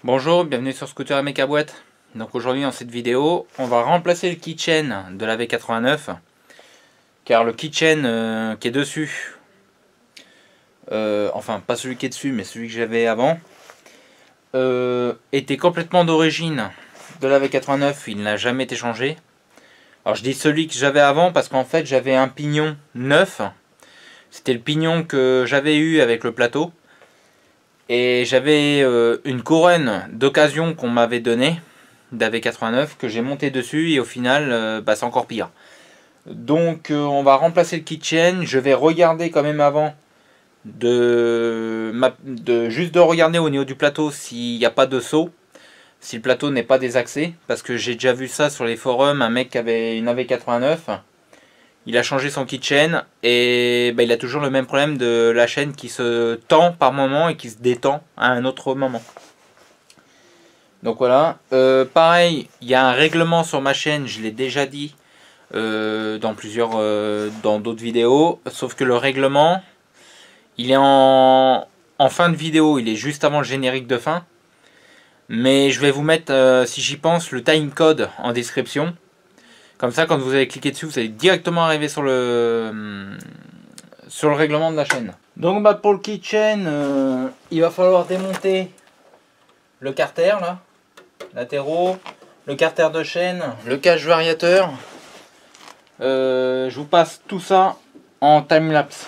Bonjour, bienvenue sur Scooter et Mécaboîte. Donc aujourd'hui dans cette vidéo, on va remplacer le keychain de la V89 car le keychain qui est dessus, enfin pas celui qui est dessus mais celui que j'avais avant, était complètement d'origine de la V89, il n'a jamais été changé. Alors je dis celui que j'avais avant parce qu'en fait j'avais un pignon neuf, c'était le pignon que j'avais eu avec le plateau. Et j'avais une couronne d'occasion qu'on m'avait donnée d'AV89 que j'ai monté dessus et au final c'est encore pire. Donc on va remplacer le keychain. Je vais regarder quand même avant juste de regarder au niveau du plateau s'il n'y a pas de saut, si le plateau n'est pas désaxé, parce que j'ai déjà vu ça sur les forums, un mec qui avait une AV89. Il a changé son keychain et il a toujours le même problème de la chaîne qui se tend par moment et qui se détend à un autre moment. Donc voilà. Pareil, il y a un règlement sur ma chaîne, je l'ai déjà dit dans d'autres vidéos. Sauf que le règlement, il est en fin de vidéo, il est juste avant le générique de fin. Mais je vais vous mettre, si j'y pense, le timecode en description. Comme ça, quand vous allez cliquer dessus, vous allez directement arriver sur le règlement de la chaîne. Donc pour le keychain, il va falloir démonter le carter là, latéraux, le carter de chaîne, le cache variateur. Je vous passe tout ça en timelapse.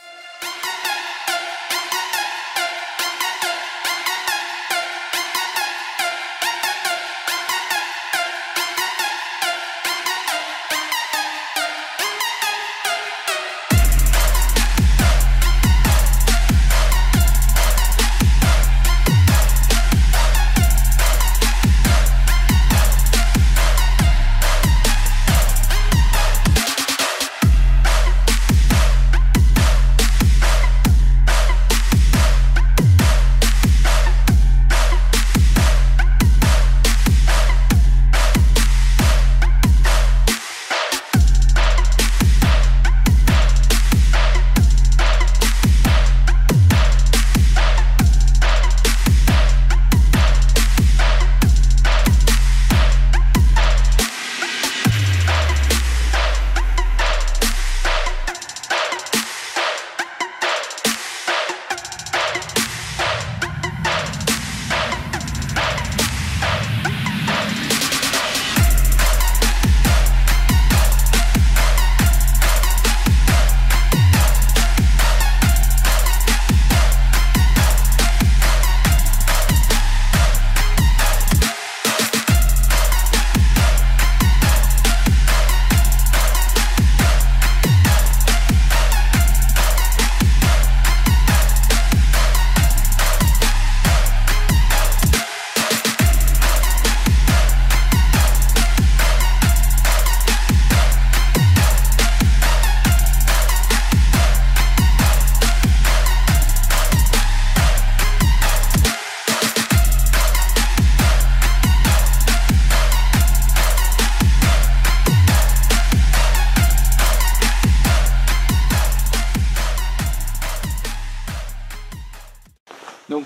Donc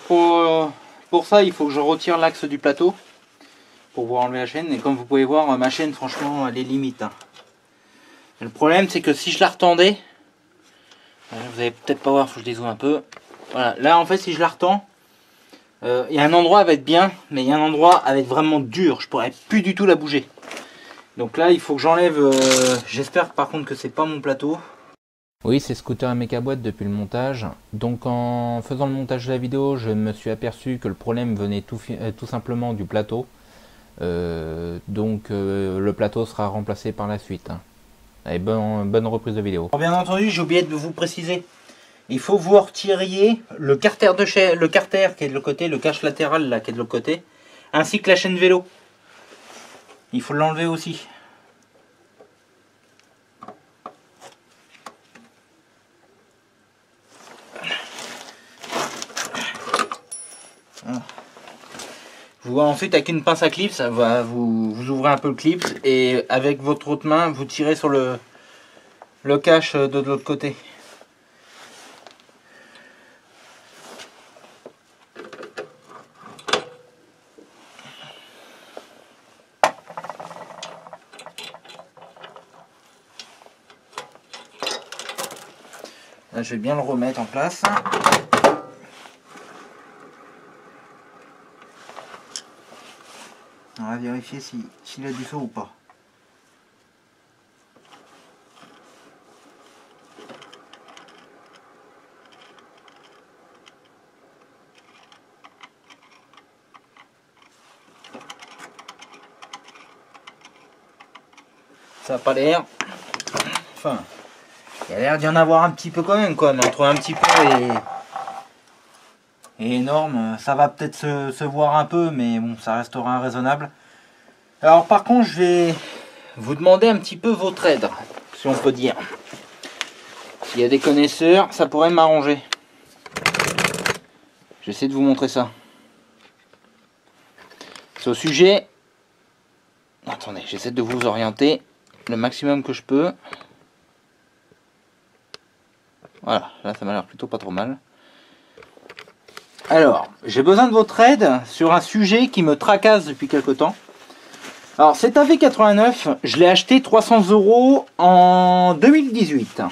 pour ça, il faut que je retire l'axe du plateau pour pouvoir enlever la chaîne. Et comme vous pouvez voir, ma chaîne, franchement, elle est limite. Hein. Le problème, c'est que si je la retendais, vous allez peut-être pas voir, faut que je dézoome un peu. Voilà, là en fait, si je la retends, il y a un endroit, elle va être bien, mais il y a un endroit, elle va être vraiment dur. Je pourrais plus du tout la bouger. Donc là, il faut que j'enlève. J'espère par contre que c'est pas mon plateau. Oui, c'est Scooter et Mécaboîte depuis le montage. Donc en faisant le montage de la vidéo, je me suis aperçu que le problème venait tout simplement du plateau. Le plateau sera remplacé par la suite. Allez, bonne reprise de vidéo. Bien entendu, j'ai oublié de vous préciser. Il faut vous retiriez le carter de chaîne, le carter qui est de l'autre côté, le cache latéral là qui est de l'autre côté, ainsi que la chaîne vélo. Il faut l'enlever aussi. Vous ensuite avec une pince à clips, vous ouvrez un peu le clip et avec votre autre main vous tirez sur le cache de l'autre côté. Là, je vais bien le remettre en place. On va vérifier s'il a du saut ou pas. Ça n'a pas l'air. Enfin, il y a l'air d'y en avoir un petit peu quand même, quoi. Mais entre un petit peu et énorme, ça va peut-être se voir un peu, mais bon, ça restera raisonnable. Alors par contre, je vais vous demander un petit peu votre aide, si on peut dire. S'il y a des connaisseurs, ça pourrait m'arranger. J'essaie de vous montrer ça. C'est au sujet... Attendez, j'essaie de vous orienter le maximum que je peux. Voilà, là ça m'a l'air plutôt pas trop mal. Alors, j'ai besoin de votre aide sur un sujet qui me tracasse depuis quelque temps. Alors, cet AV89, je l'ai acheté 300 € en 2018.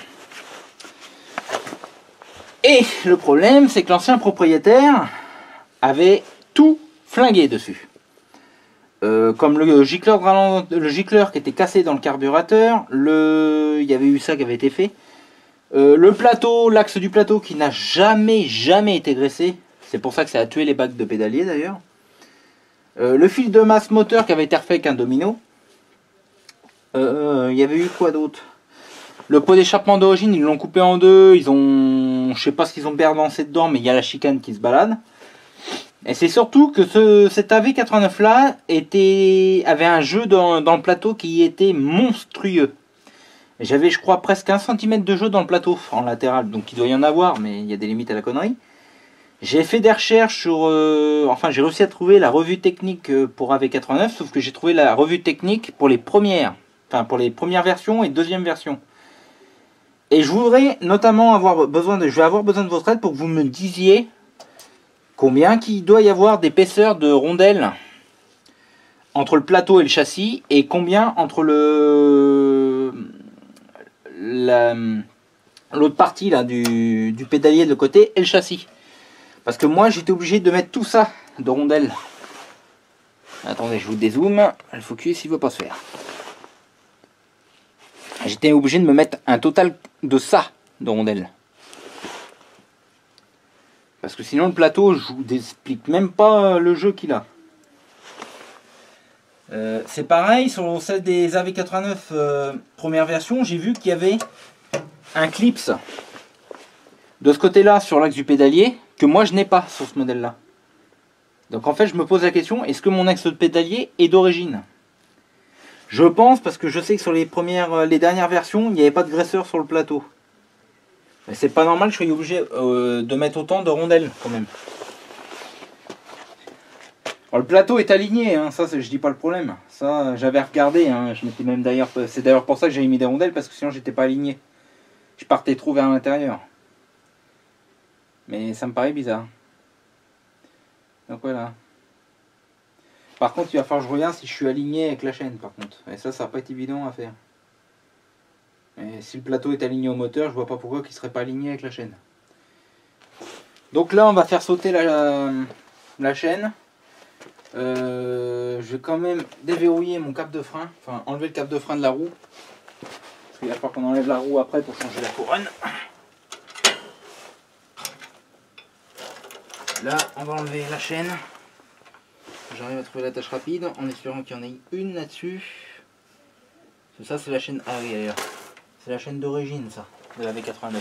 Et le problème, c'est que l'ancien propriétaire avait tout flingué dessus. Comme le gicleur qui était cassé dans le carburateur, il y avait eu ça qui avait été fait. Le plateau, l'axe du plateau qui n'a jamais été graissé. C'est pour ça que ça a tué les bacs de pédalier d'ailleurs. Le fil de masse moteur qui avait été refait avec un domino. Il y avait eu quoi d'autre? Le pot d'échappement d'origine, ils l'ont coupé en deux. Ils ont, je sais pas ce qu'ils ont berdancé dedans, mais il y a la chicane qui se balade. Et c'est surtout que cet AV89 là avait un jeu dans le plateau qui était monstrueux. J'avais, je crois, presque 1 cm de jeu dans le plateau en latéral, donc il doit y en avoir, mais il y a des limites à la connerie. J'ai fait des recherches sur... enfin, j'ai réussi à trouver la revue technique pour AV89, sauf que j'ai trouvé la revue technique pour les premières. Enfin, pour les premières versions et deuxième version. Et je voudrais notamment je vais avoir besoin de votre aide pour que vous me disiez combien qu'il doit y avoir d'épaisseur de rondelles entre le plateau et le châssis, et combien entre l'autre partie là du pédalier de côté et le châssis. Parce que moi j'étais obligé de mettre tout ça de rondelles. Attendez, je vous dézoome. Le focus il veut pas se faire. J'étais obligé de me mettre un total de ça de rondelles. Parce que sinon le plateau, je vous explique même pas le jeu qu'il a. C'est pareil sur celle des AV89 première version, j'ai vu qu'il y avait un clips de ce côté là sur l'axe du pédalier que moi je n'ai pas sur ce modèle là. Donc en fait je me pose la question, est-ce que mon axe de pédalier est d'origine? Je pense, parce que je sais que sur les dernières versions il n'y avait pas de graisseur sur le plateau. Mais c'est pas normal que je sois obligé de mettre autant de rondelles quand même. Alors, le plateau est aligné, hein, ça je dis pas le problème. Ça j'avais regardé, hein, je m'étais même d'ailleurs. C'est d'ailleurs pour ça que j'avais mis des rondelles, parce que sinon j'étais pas aligné. Je partais trop vers l'intérieur. Mais ça me paraît bizarre. Donc voilà. Par contre, il va falloir que je regarde si je suis aligné avec la chaîne par contre. Et ça va pas être évident à faire. Mais si le plateau est aligné au moteur, je vois pas pourquoi il serait pas aligné avec la chaîne. Donc là, on va faire sauter la chaîne. Je vais quand même déverrouiller mon cap de frein, enfin enlever le cap de frein de la roue, parce qu'il va falloir qu'on enlève la roue après pour changer la couronne. Là on va enlever la chaîne, j'arrive à trouver la tâche rapide en espérant qu'il y en ait une là-dessus. Ça c'est la chaîne, ah oui d'ailleurs, c'est la chaîne d'origine ça, de la V89.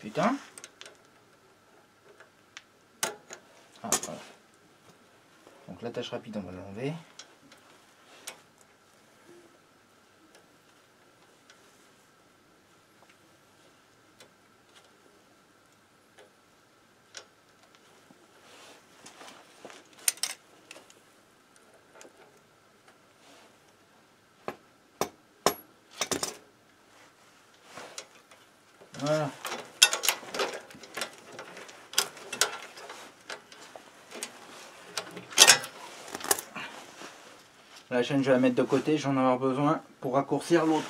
putain. Ah, voilà. Donc l'attache rapide, on va l'enlever. Voilà. La chaîne, je vais la mettre de côté, j'en ai avoir besoin pour raccourcir l'autre.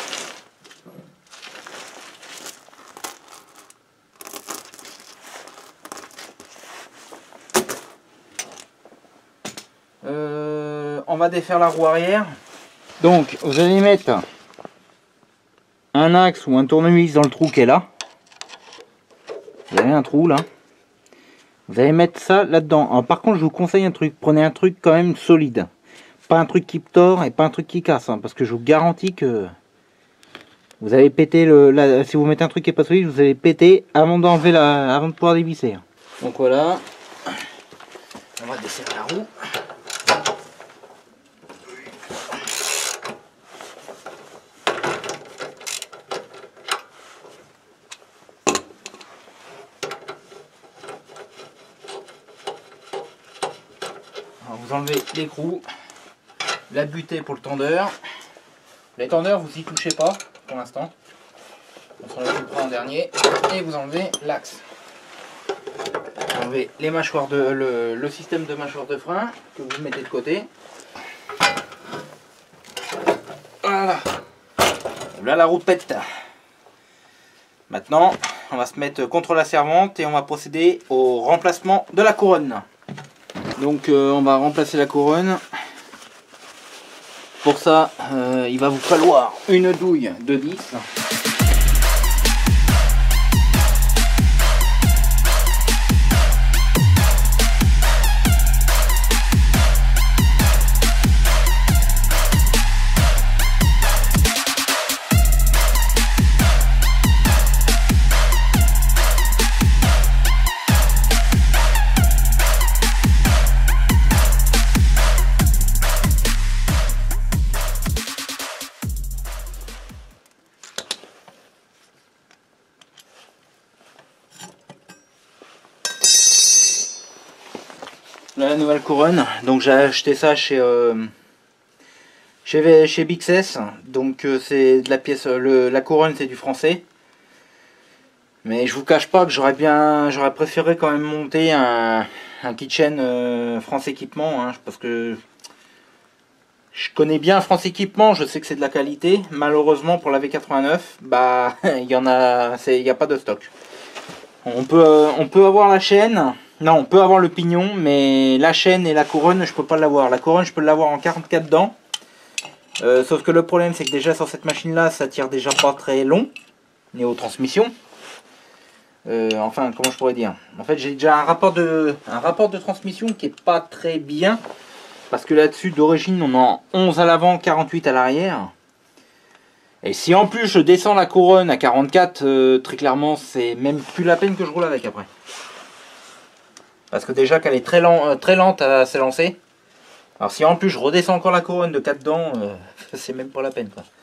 On va défaire la roue arrière. Donc, vous allez mettre un axe ou un tournevis dans le trou qui est là. Vous avez un trou là. Vous allez mettre ça là-dedans. Alors, par contre, je vous conseille un truc. Prenez un truc quand même solide. Pas un truc qui tord et pas un truc qui casse. Hein, parce que je vous garantis que vous allez péter si vous mettez un truc qui est pas solide, vous allez péter avant d'enlever avant de pouvoir dévisser. Donc voilà. On va desserrer la roue. Alors, vous enlevez l'écrou, la butée pour le tendeur. Les tendeurs, vous y touchez pas pour l'instant. On s'en occupera en dernier. Et vous enlevez l'axe. Vous enlevez les mâchoires le système de mâchoire de frein que vous mettez de côté. Voilà. Et là la roue pète. Maintenant, on va se mettre contre la servante et on va procéder au remplacement de la couronne. Donc on va remplacer la couronne. Pour ça, il va vous falloir une douille de 10. La nouvelle couronne, donc j'ai acheté ça chez Bixès, donc c'est de la pièce, la couronne c'est du français, mais je vous cache pas que j'aurais préféré quand même monter un kitchen France Équipement, hein, parce que je connais bien France Équipement, je sais que c'est de la qualité. Malheureusement pour la V89, bah il y a pas de stock. On peut avoir la chaîne. Non, on peut avoir le pignon, mais la chaîne et la couronne, je peux pas l'avoir. La couronne, je peux l'avoir en 44 dents. Sauf que le problème, c'est que déjà sur cette machine-là, ça tire déjà pas très long, niveau transmission. Enfin, comment je pourrais dire? En fait, j'ai déjà un rapport de transmission qui est pas très bien. Parce que là-dessus, d'origine, on a 11 à l'avant, 48 à l'arrière. Et si en plus je descends la couronne à 44, très clairement, c'est même plus la peine que je roule avec après. Parce que déjà qu'elle est très lente à s'élancer. Alors si en plus je redescends encore la couronne de 4 dents, c'est même pas la peine, quoi.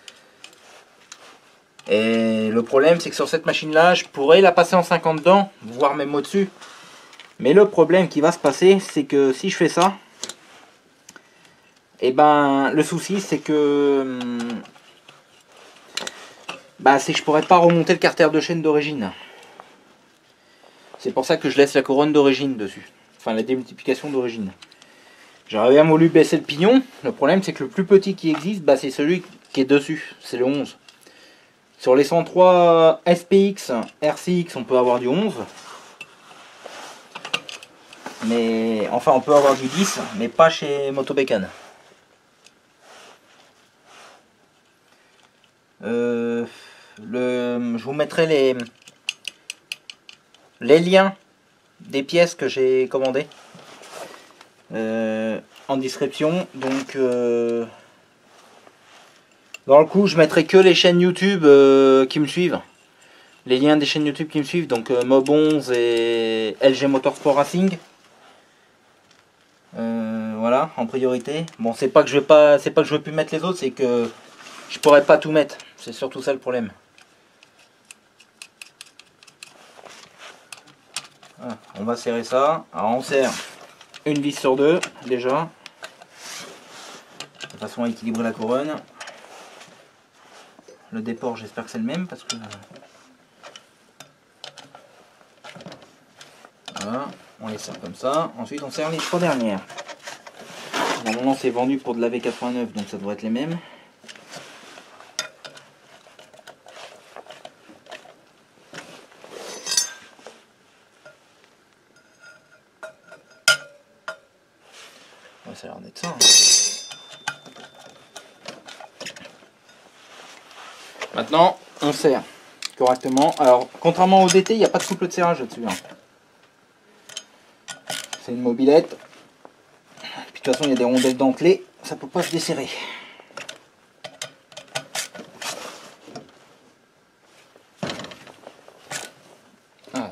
Et le problème c'est que sur cette machine là, je pourrais la passer en 50 dents, voire même au-dessus. Mais le problème qui va se passer, c'est que si je fais ça, et ben le souci c'est que c'est que je pourrais pas remonter le carter de chaîne d'origine. C'est pour ça que je laisse la couronne d'origine dessus. Enfin, la démultiplication d'origine. J'aurais bien voulu baisser le pignon. Le problème, c'est que le plus petit qui existe, c'est celui qui est dessus. C'est le 11. Sur les 103 SPX, RCX, on peut avoir du 11. Mais, enfin, on peut avoir du 10, mais pas chez Motobécane. Je vous mettrai les liens des pièces que j'ai commandées en description. Donc dans le coup je mettrai que les chaînes YouTube qui me suivent, les liens des chaînes YouTube qui me suivent, donc Mob11 et LG Motorsport Racing. Voilà, en priorité. Bon, c'est pas que je veux plus mettre les autres, c'est que je pourrais pas tout mettre. C'est surtout ça le problème. Voilà, on va serrer ça. Alors on serre une vis sur deux déjà, de façon à équilibrer la couronne. Le déport, j'espère que c'est le même parce que voilà, on les serre comme ça. Ensuite on serre les trois dernières. Normalement c'est vendu pour de la V89, donc ça devrait être les mêmes. Ouais, ça a l'air d'être ça. Maintenant on serre correctement. Alors contrairement au DT, il n'y a pas de couple de serrage là-dessus. C'est une mobilette. Puis, de toute façon il y a des rondelles dentelées, ça peut pas se desserrer. Voilà.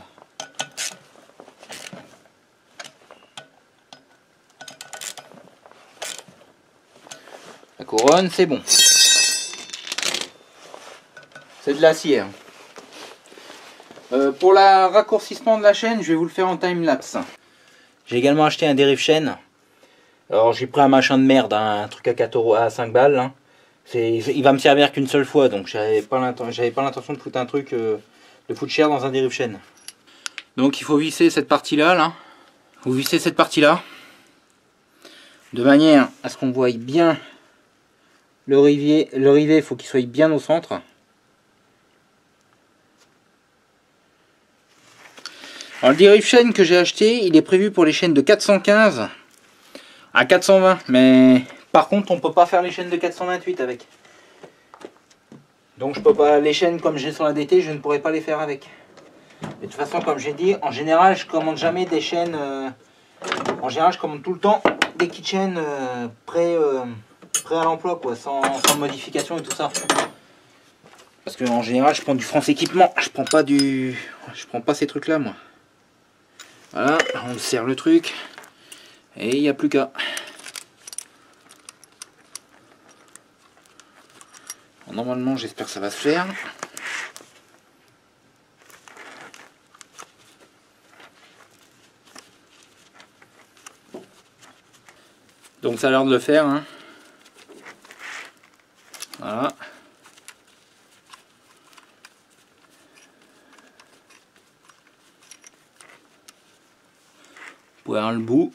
La couronne c'est bon. C'est de l'acier. Pour le raccourcissement de la chaîne, je vais vous le faire en time-lapse. J'ai également acheté un dérive chaîne. Alors j'ai pris un machin de merde, hein, un truc à 4 euros, à 5 balles. Hein. Il va me servir qu'une seule fois, donc j'avais pas l'intention de foutre un truc de foutre cher dans un dérive chaîne. Donc il faut visser cette partie-là. Là. Vous vissez cette partie-là. De manière à ce qu'on voie bien le rivet. Le rivet, il faut qu'il soit bien au centre. Alors le dérive chaîne que j'ai acheté, il est prévu pour les chaînes de 415 à 420, mais par contre on peut pas faire les chaînes de 428 avec. Donc je peux pas, les chaînes comme j'ai sur la DT, je ne pourrais pas les faire avec. Et de toute façon, comme j'ai dit, en général je commande jamais des chaînes, en général je commande tout le temps des keychains prêts à l'emploi, quoi, sans modification et tout ça. Parce que en général je prends du France Équipement, je prends pas ces trucs là moi. Voilà, on serre le truc et il n'y a plus qu'à. Normalement, j'espère que ça va se faire. Donc ça a l'air de le faire. Hein. Voilà. Vous pouvez avoir le bout.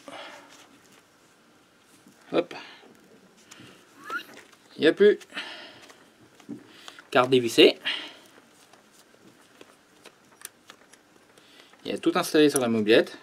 Hop. Il n'y a plus. Carte dévissée. Il y a tout installé sur la mobilette.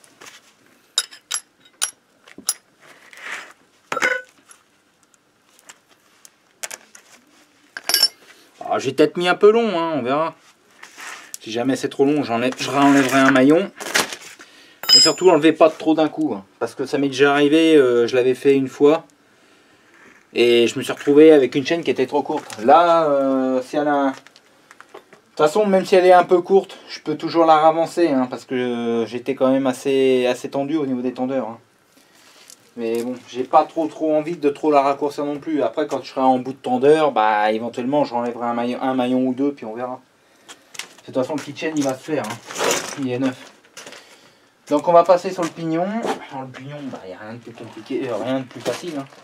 J'ai peut-être mis un peu long, hein, on verra. Si jamais c'est trop long, je réenlèverai un maillon. Et surtout, enlevez pas trop d'un coup, hein, parce que ça m'est déjà arrivé, je l'avais fait une fois. Et je me suis retrouvé avec une chaîne qui était trop courte. Là, si elle a... De toute façon, même si elle est un peu courte, je peux toujours la ravancer, hein, parce que j'étais quand même assez tendu au niveau des tendeurs. Hein. Mais bon, j'ai pas trop envie de trop la raccourcir non plus. Après, quand je serai en bout de tendeur, bah éventuellement, j'enlèverai un maillon ou deux, puis on verra. De toute façon, le keychain, il va se faire. Hein. Il est neuf. Donc, on va passer sur le pignon. Alors, le pignon, bah, il n'y a rien de plus compliqué, rien de plus facile. Hein.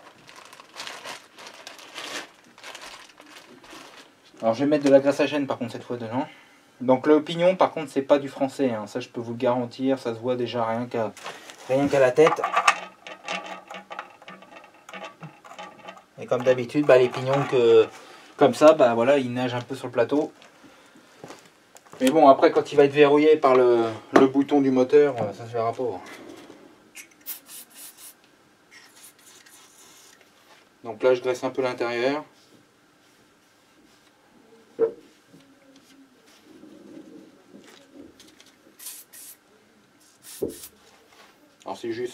Alors, je vais mettre de la graisse à chaîne, par contre, cette fois dedans. Donc, le pignon, par contre, c'est pas du français. Hein. Ça, je peux vous le garantir. Ça se voit déjà rien qu'à la tête. Et comme d'habitude, bah, les pignons comme ça, bah, voilà, ils nagent un peu sur le plateau. Mais bon, après, quand il va être verrouillé par le bouton du moteur, ça se verra pas. Donc là, je graisse un peu l'intérieur. Alors c'est juste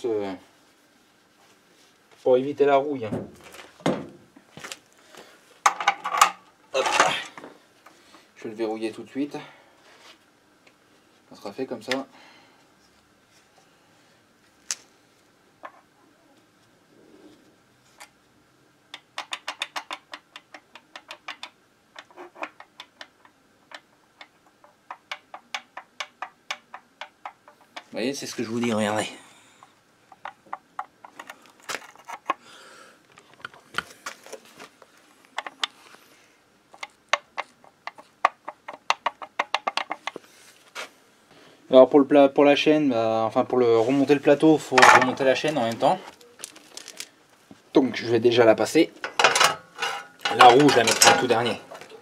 pour éviter la rouille. Hop. Je vais le verrouiller tout de suite. sera fait comme ça. Vous voyez, c'est ce que je vous dis, regardez. Alors pour la chaîne, enfin pour remonter le plateau, il faut remonter la chaîne en même temps. Donc je vais déjà la passer. La roue, je la mettrai en tout dernier.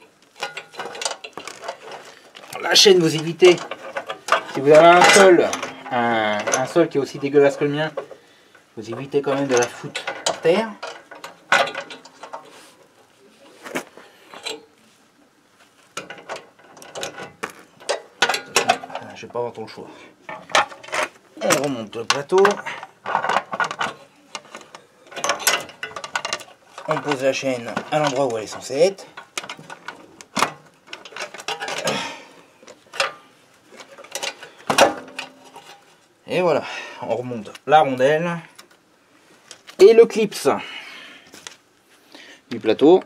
La chaîne, vous évitez, si vous avez un sol qui est aussi dégueulasse que le mien, vous évitez quand même de la foutre par terre. Je vais pas avoir trop le choix. On remonte le plateau. On pose la chaîne à l'endroit où elle est censée être. Et voilà, on remonte la rondelle et le clips du plateau.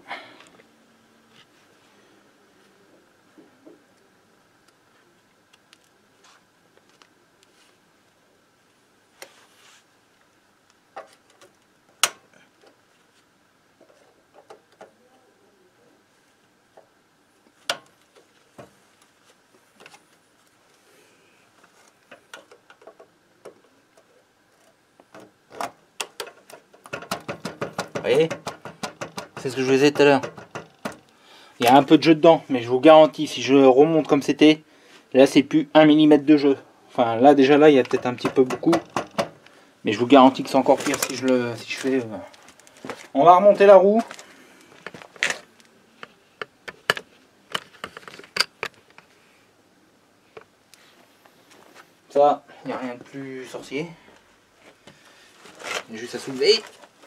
Vous voyez, c'est ce que je vous disais tout à l'heure. Il y a un peu de jeu dedans, mais je vous garantis, si je remonte comme c'était, là c'est plus 1 mm de jeu. Enfin là déjà là il y a peut-être un petit peu beaucoup, mais je vous garantis que c'est encore pire si je fais. On va remonter la roue. Ça, il n'y a rien de plus sorcier. Il y a juste à soulever.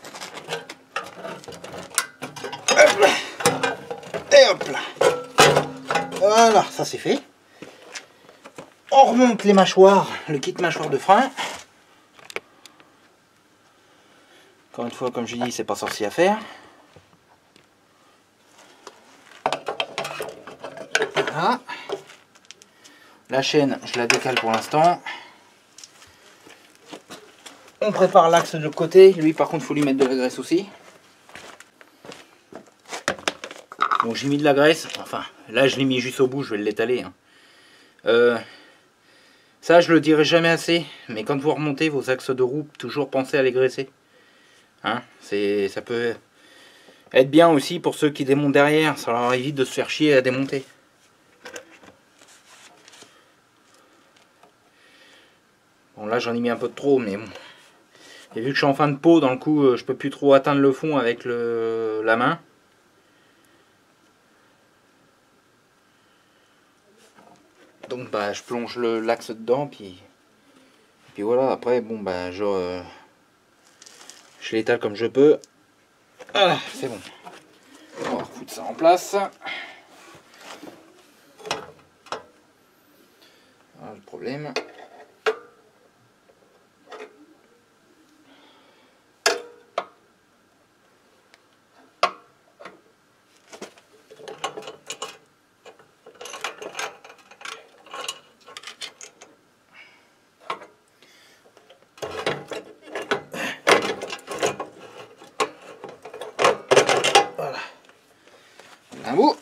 Hop là. Et hop là. Voilà, ça c'est fait. On remonte les mâchoires, le kit mâchoire de frein. Encore une fois, comme je dis, c'est pas sorcier à faire. Voilà. La chaîne, je la décale pour l'instant. On prépare l'axe de l'autre côté. Lui, par contre, il faut lui mettre de la graisse aussi. Bon, j'ai mis de la graisse. Enfin, là, je l'ai mis juste au bout. Je vais l'étaler. Ça, je le dirai jamais assez. Mais quand vous remontez vos axes de roue, toujours pensez à les graisser. Hein, ça peut être bien aussi pour ceux qui démontent derrière. Ça leur évite de se faire chier à démonter. Bon, là, j'en ai mis un peu de trop, mais bon. Et vu que je suis en fin de pot, dans le coup, je peux plus trop atteindre le fond avec la main. Donc bah je plonge l'axe dedans, puis voilà. Après bon bah je l'étale comme je peux. Voilà, c'est bon. On va foutre ça en place. Voilà le problème. Un bout.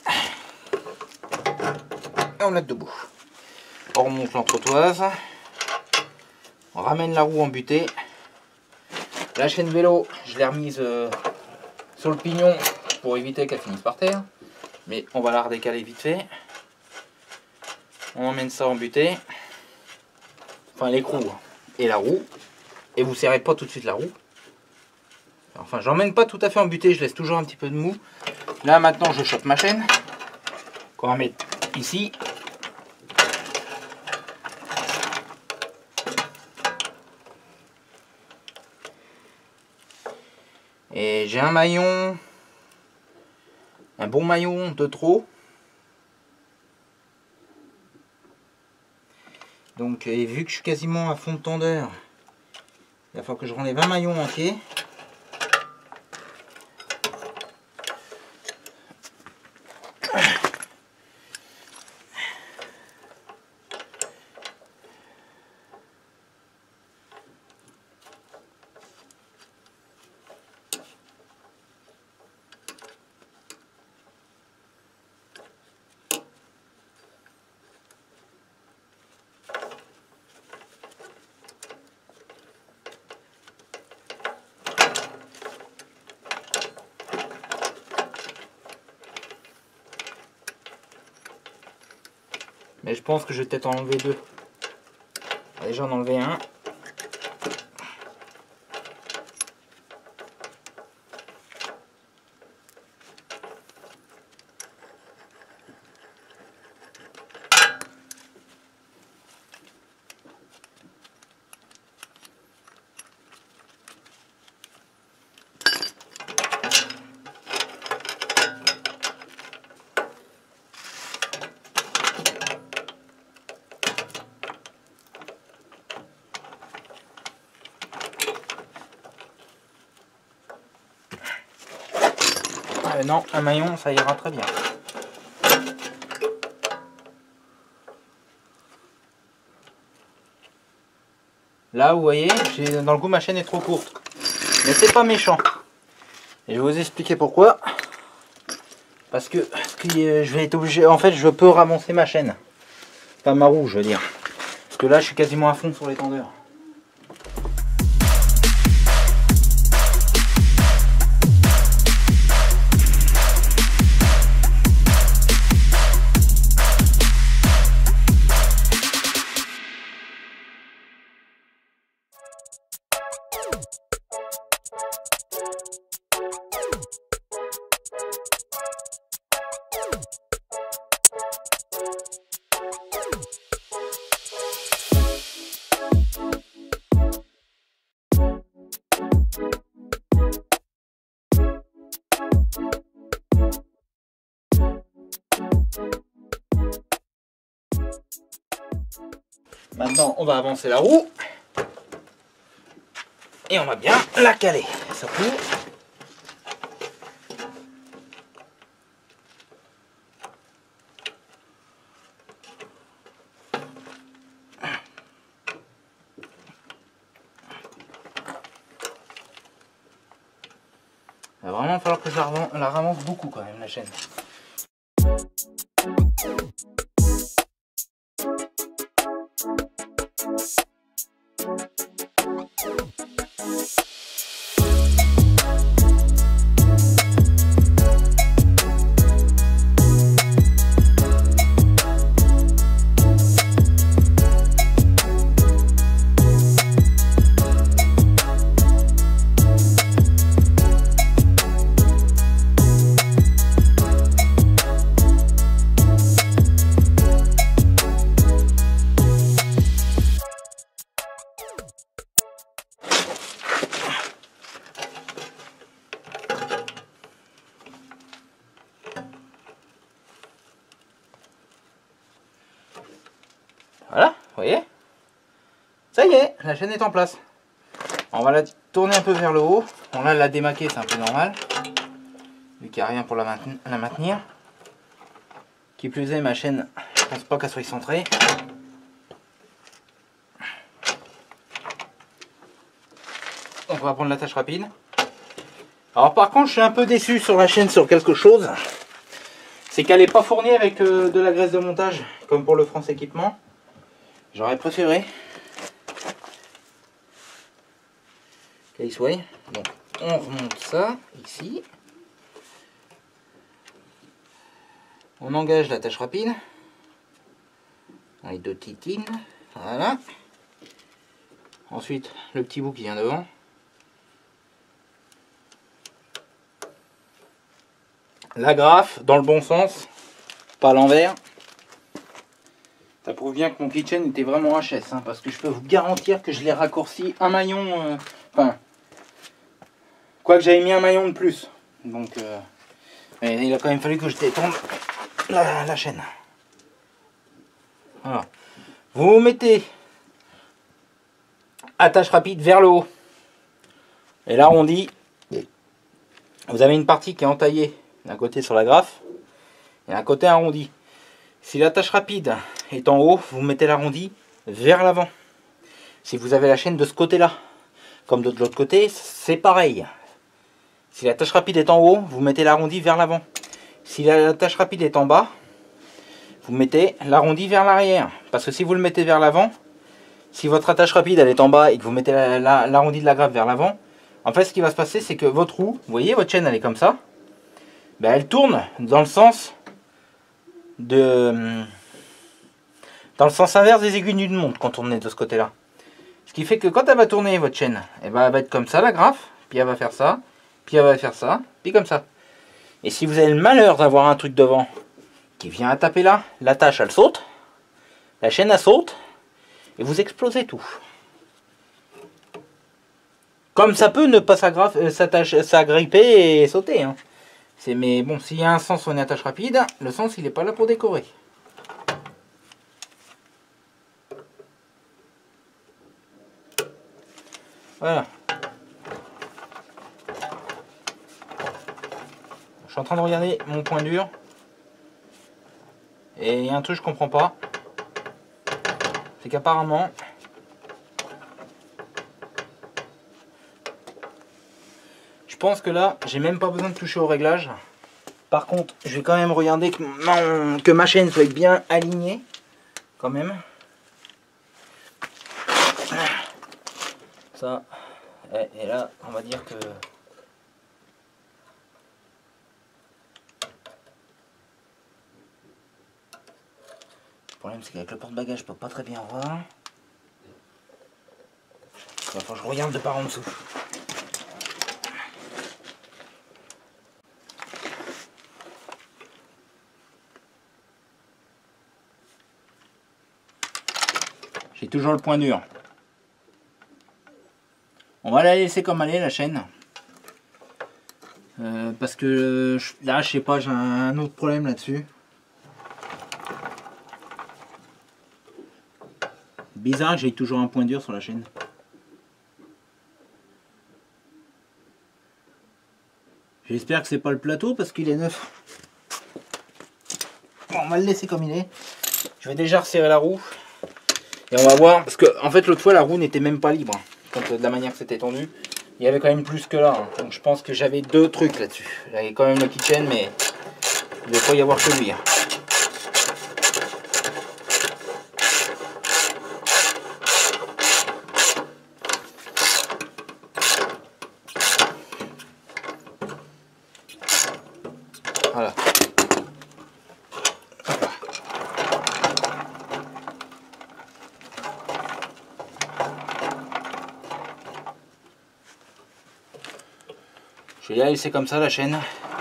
Et on met debout. On remonte l'entretoise. On ramène la roue en butée. La chaîne vélo, je l'ai remise sur le pignon pour éviter qu'elle finisse par terre. Mais on va la redécaler vite fait. On emmène ça en butée. Enfin l'écrou et la roue. Et vous serrez pas tout de suite la roue. Enfin j'emmène pas tout à fait en butée, je laisse toujours un petit peu de mou. Là maintenant je chope ma chaîne. Qu'on va mettre ici. Et j'ai un maillon, un bon maillon de trop. Donc et vu que je suis quasiment à fond de tendeur, il va falloir que je renlève un maillon entier. Mais je pense que je vais peut-être en enlever deux. Allez, j'en ai enlevé un. Non, un maillon, ça ira très bien. Là, vous voyez, dans le coup, ma chaîne est trop courte. Mais c'est pas méchant. Et je vais vous expliquer pourquoi. Parce que je vais être obligé... En fait, je peux ramasser ma chaîne. Pas ma roue, je veux dire. Parce que là, je suis quasiment à fond sur les tendeurs. Maintenant, on va avancer la roue. Et on va bien la caler. Surtout. Il va vraiment falloir que je la ramasse beaucoup quand même, la chaîne. Voilà, vous voyez? Ça y est, la chaîne est en place. On va la tourner un peu vers le haut. Bon là, la démaquer, c'est un peu normal. Vu qu'il n'y a rien pour la maintenir. Qui plus est, ma chaîne, je pense pas qu'elle soit centrée. Donc on va prendre l'attache rapide. Alors par contre, je suis un peu déçu sur la chaîne sur quelque chose. C'est qu'elle n'est pas fournie avec de la graisse de montage, comme pour le France Équipement. J'aurais préféré qu'elle y soit. Donc on remonte ça ici. On engage l'attache rapide. Les deux titines. Voilà. Ensuite le petit bout qui vient devant. La graffe dans le bon sens, pas à l'envers. Ça prouve bien que mon kitchen était vraiment HS, hein, parce que je peux vous garantir que je l'ai raccourci un maillon, enfin, quoique j'avais mis un maillon de plus. Donc, mais il a quand même fallu que je détourne la chaîne. Voilà. Vous mettez attache rapide vers le haut et l'arrondi. Vous avez une partie qui est entaillée d'un côté sur la graffe et un côté arrondi. Si l'attache rapide est en haut, vous mettez l'arrondi vers l'avant. Si vous avez la chaîne de ce côté-là, comme de l'autre côté, c'est pareil. Si l'attache rapide est en haut, vous mettez l'arrondi vers l'avant. Si l'attache rapide est en bas, vous mettez l'arrondi vers l'arrière. Parce que si vous le mettez vers l'avant, si votre attache rapide elle est en bas et que vous mettez l'arrondi de la graffe vers l'avant, en fait ce qui va se passer c'est que votre roue, vous voyez votre chaîne elle est comme ça, ben, elle tourne dans le sens inverse des aiguilles d'une montre quand on est de ce côté-là. Ce qui fait que quand elle va tourner votre chaîne, elle va être comme ça la graffe, puis elle va faire ça, puis elle va faire ça, puis comme ça. Et si vous avez le malheur d'avoir un truc devant qui vient à taper là, l'attache elle saute, la chaîne elle saute, et vous explosez tout. Comme ça peut ne pas s'agripper et sauter. Hein. Mais bon, s'il y a un sens sur une attache rapide, le sens il n'est pas là pour décorer. Voilà. Je suis en train de regarder mon point dur. Et il y a un truc que je comprends pas. C'est qu'apparemment, je pense que là, j'ai même pas besoin de toucher au réglage. Par contre, je vais quand même regarder que ma chaîne soit bien alignée. Quand même. Ça. Et là, on va dire que... Le problème, c'est qu'avec le porte-bagages, je peux pas très bien voir. Il va falloir que je regarde de par en dessous. J'ai toujours le point dur. On va la laisser comme elle est, la chaîne. Parce que là, je sais pas, j'ai un autre problème là-dessus. Bizarre, j'ai toujours un point dur sur la chaîne. J'espère que c'est pas le plateau parce qu'il est neuf. Bon, on va le laisser comme il est. Je vais déjà resserrer la roue. Et on va voir, parce que en fait l'autre fois la roue n'était même pas libre. Quand, de la manière que c'était tendu. Il y avait quand même plus que là. Hein. Donc je pense que j'avais deux trucs là-dessus. Là, il y a quand même le kitchen, mais il ne doit pas y avoir que lui. Hein. Voilà. Je vais la laisser comme ça la chaîne.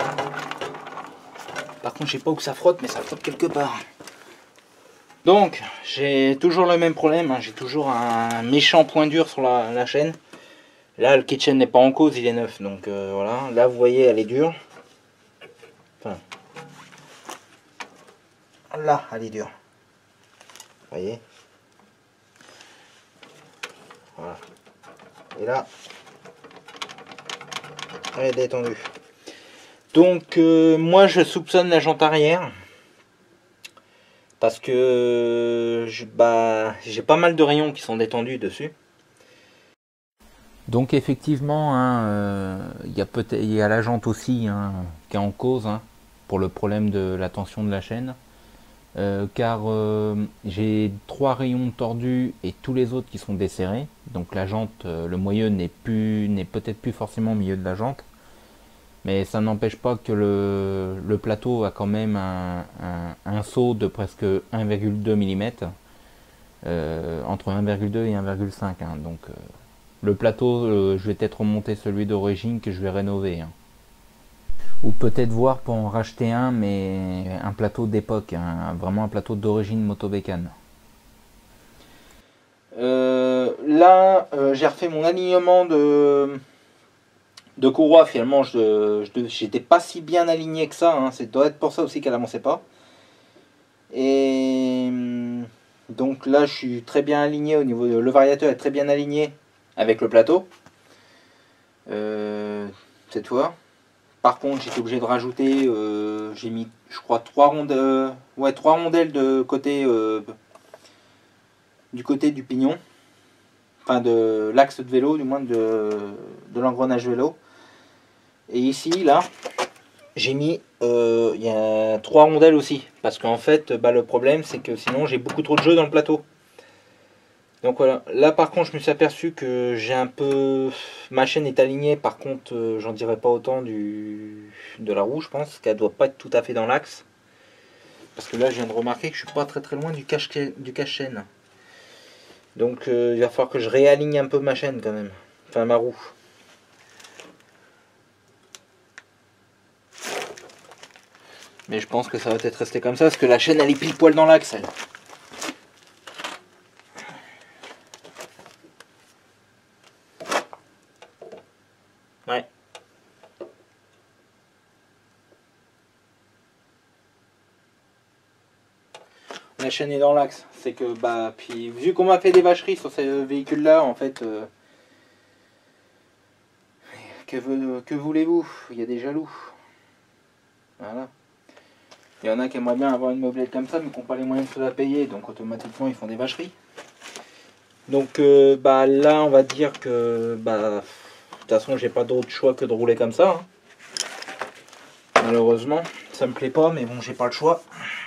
Par contre je sais pas où ça frotte, mais ça frotte quelque part. Donc j'ai toujours le même problème, hein. J'ai toujours un méchant point dur sur la chaîne. Là le kitchen n'est pas en cause, il est neuf. Donc voilà, là vous voyez elle est dure. Enfin, là elle est dure. Vous voyez. Voilà. Et là, elle est détendue. Donc moi je soupçonne la jante arrière. Parce que j'ai pas mal de rayons qui sont détendus dessus. Donc effectivement, hein, il y a la jante aussi hein, qui est en cause hein, pour le problème de la tension de la chaîne. Car j'ai 3 rayons tordus et tous les autres qui sont desserrés. Donc la jante, le moyeu n'est peut-être plus forcément au milieu de la jante. Mais ça n'empêche pas que le plateau a quand même un saut de presque 1,2 mm. Entre 1,2 et 1,5. Hein, donc le plateau, je vais peut-être remonter celui d'origine que je vais rénover. Hein. Ou peut-être voir pour en racheter un, mais un plateau d'époque, hein, vraiment un plateau d'origine Motobécane. Là, j'ai refait mon alignement de courroie. Finalement, j'étais pas si bien aligné que ça. Hein. Ça doit être pour ça aussi qu'elle avançait pas. Et Donc là je suis très bien aligné au niveau de... Le variateur est très bien aligné avec le plateau. Cette fois. Par contre j'étais obligé de rajouter, j'ai mis je crois 3 rondelles, ouais, 3 rondelles de côté, du côté du pignon. Enfin de l'axe de vélo, du moins de l'engrenage vélo. Et ici là j'ai mis il y a 3 rondelles aussi. Parce qu'en fait bah, le problème c'est que sinon j'ai beaucoup trop de jeux dans le plateau. Donc voilà, là par contre je me suis aperçu que j'ai un peu... Ma chaîne est alignée, par contre j'en dirais pas autant de la roue, je pense qu'elle doit pas être tout à fait dans l'axe. Parce que là je viens de remarquer que je suis pas très loin du cache-chaîne. Donc il va falloir que je réaligne un peu ma chaîne quand même, enfin ma roue. Mais je pense que ça va peut-être rester comme ça, parce que la chaîne elle est pile poil dans l'axe elle. Ouais. La chaîne est dans l'axe, c'est que bah puis vu qu'on m'a fait des vacheries sur ce véhicule là en fait, que voulez-vous, il y a des jaloux. Voilà. Il y en a qui aimeraient bien avoir une mobilette comme ça mais qui n'ont pas les moyens de se la payer, donc automatiquement ils font des vacheries. Donc bah là on va dire que bah de toute façon j'ai pas d'autre choix que de rouler comme ça. Hein. Malheureusement, ça me plaît pas mais bon j'ai pas le choix.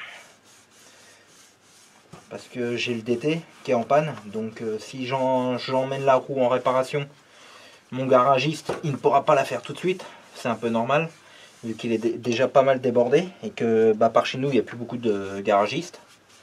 Parce que j'ai le DT qui est en panne, donc si j'emmène la roue en réparation, mon garagiste il ne pourra pas la faire tout de suite, c'est un peu normal, vu qu'il est déjà pas mal débordé, et que bah, par chez nous il n'y a plus beaucoup de garagistes.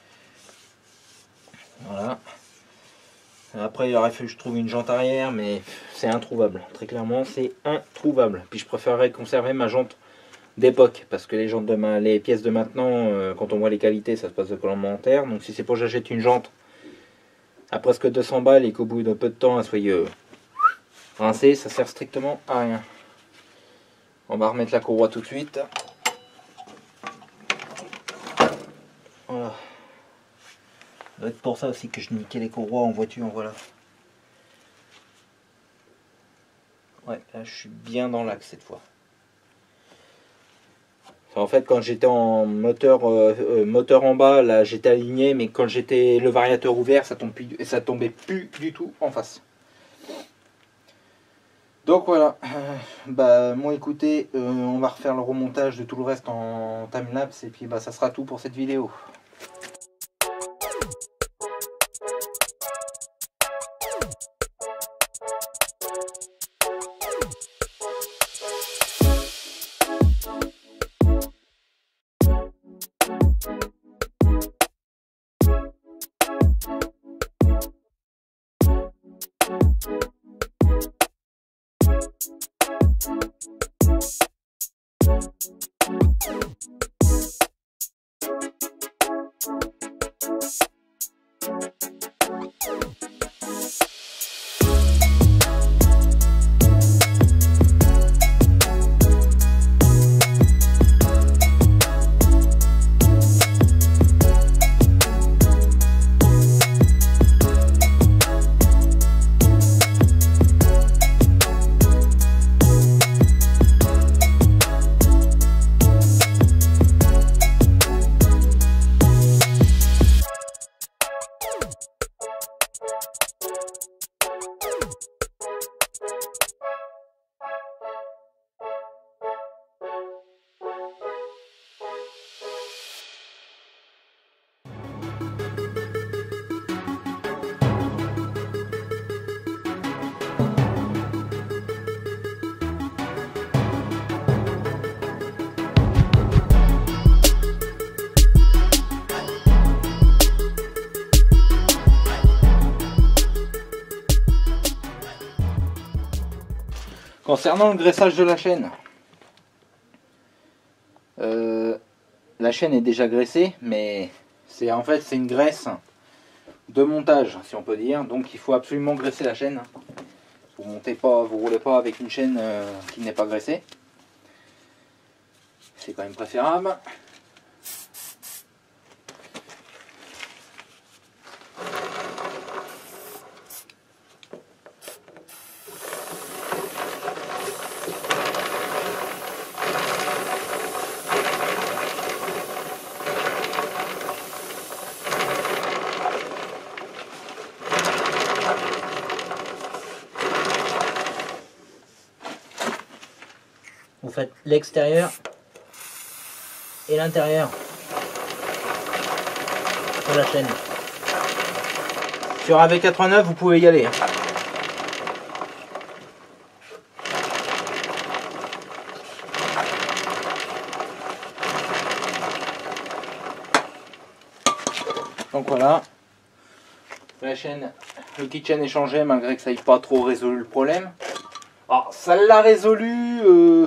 Voilà. Après il aurait fallu que je trouve une jante arrière, mais c'est introuvable, très clairement c'est introuvable. Puis je préférerais conserver ma jante d'époque, parce que les jantes les pièces de maintenant, quand on voit les qualités, ça se passe de commentaires. Donc si c'est pour que j'achète une jante à presque 200 balles et qu'au bout de peu de temps elle soit rincée, ça sert strictement à rien. On va remettre la courroie tout de suite. Voilà. Ça doit être pour ça aussi que je niquais les courroies en voiture, voilà. Ouais, là je suis bien dans l'axe cette fois. En fait, quand j'étais en moteur en bas, là j'étais aligné, mais quand j'étais le variateur ouvert, ça tombait plus du tout en face. Donc voilà, bah moi écoutez, on va refaire le remontage de tout le reste en timelapse, et puis bah ça sera tout pour cette vidéo. Concernant le graissage de la chaîne, la chaîne est déjà graissée, mais en fait c'est une graisse de montage, si on peut dire. Donc il faut absolument graisser la chaîne. Vous roulez pas avec une chaîne qui n'est pas graissée. C'est quand même préférable. Vous faites l'extérieur et l'intérieur de la chaîne. Sur AV89, vous pouvez y aller. Donc voilà, la chaîne, le kitchen est changé malgré que ça n'ait pas trop résolu le problème. Alors ça l'a résolu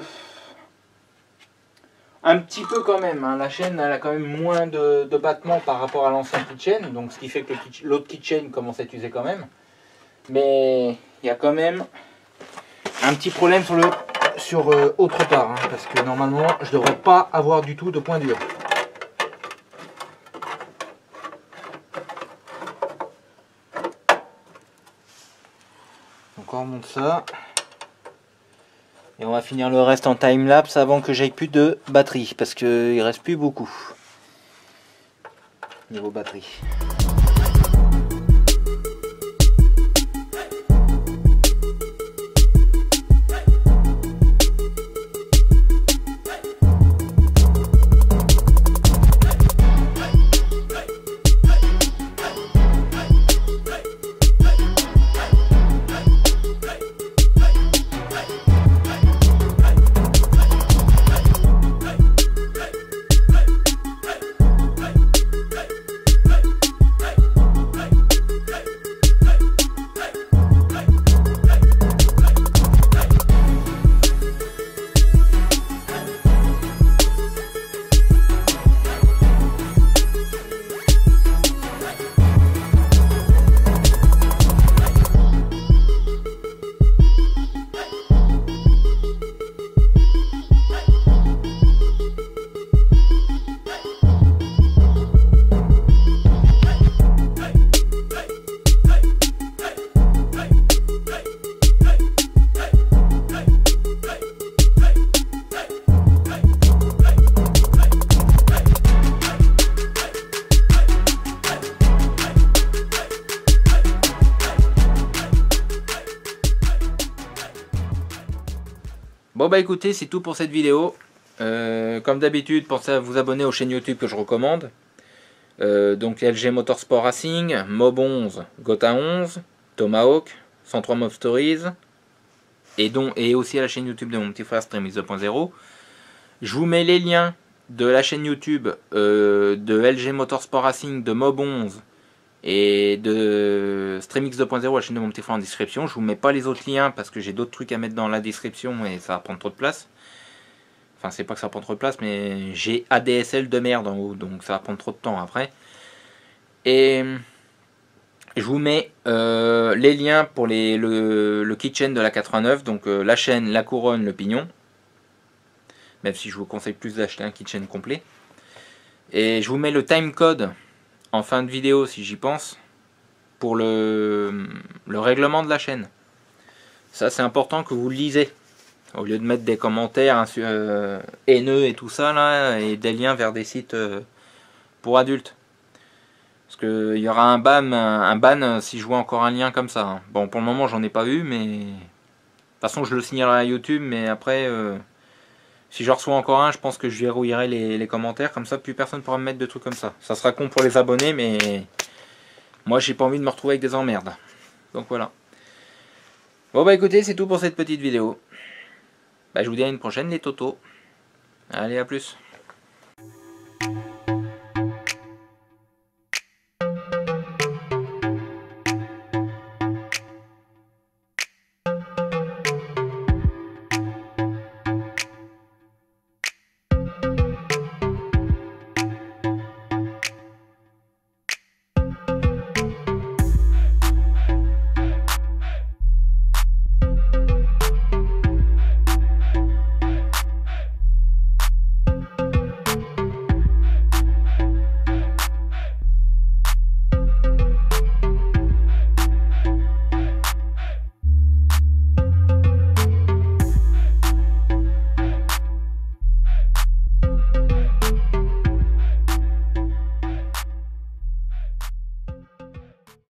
un petit peu quand même, hein. La chaîne elle a quand même moins de battements par rapport à l'ancien kitchen, donc ce qui fait que l'autre kitchen commence à être usé quand même. Mais il y a quand même un petit problème sur autre part, hein, parce que normalement je ne devrais pas avoir du tout de point dur. Donc on remonte ça. Et on va finir le reste en time-lapse avant que j'aille plus de batterie, parce qu'il reste plus beaucoup niveau batterie. Bon bah écoutez, c'est tout pour cette vidéo. Comme d'habitude, pensez à vous abonner aux chaînes YouTube que je recommande. Donc LG Motorsport Racing, Mob 11, Gotha 11, Tomahawk, 103 Mob Stories, et aussi à la chaîne YouTube de mon petit frère Streamix 2.0. Je vous mets les liens de la chaîne YouTube de LG Motorsport Racing, de Mob 11 et de Streamix 2.0, la chaîne de mon petit frère, en description. Je vous mets pas les autres liens parce que j'ai d'autres trucs à mettre dans la description et ça va prendre trop de place. Enfin, c'est pas que ça prend trop de place, mais j'ai ADSL de merde en haut, donc ça va prendre trop de temps après. Et je vous mets les liens pour le kitchen de la 89, donc la chaîne, la couronne, le pignon. Même si je vous conseille plus d'acheter un kitchen complet. Et je vous mets le timecode en fin de vidéo si j'y pense, pour le règlement de la chaîne. Ça c'est important que vous le lisez, au lieu de mettre des commentaires haineux et tout ça là, et des liens vers des sites pour adultes. Parce qu'il y aura un ban si je vois encore un lien comme ça, hein. Bon, pour le moment j'en ai pas vu, mais de toute façon je le signalerai à YouTube, mais après si je reçois encore un, je pense que je verrouillerai les commentaires, comme ça plus personne pourra me mettre de trucs comme ça. Ça sera con pour les abonnés, mais moi j'ai pas envie de me retrouver avec des emmerdes. Donc voilà. Bon bah écoutez, c'est tout pour cette petite vidéo. Bah, je vous dis à une prochaine les totos. Allez, à plus.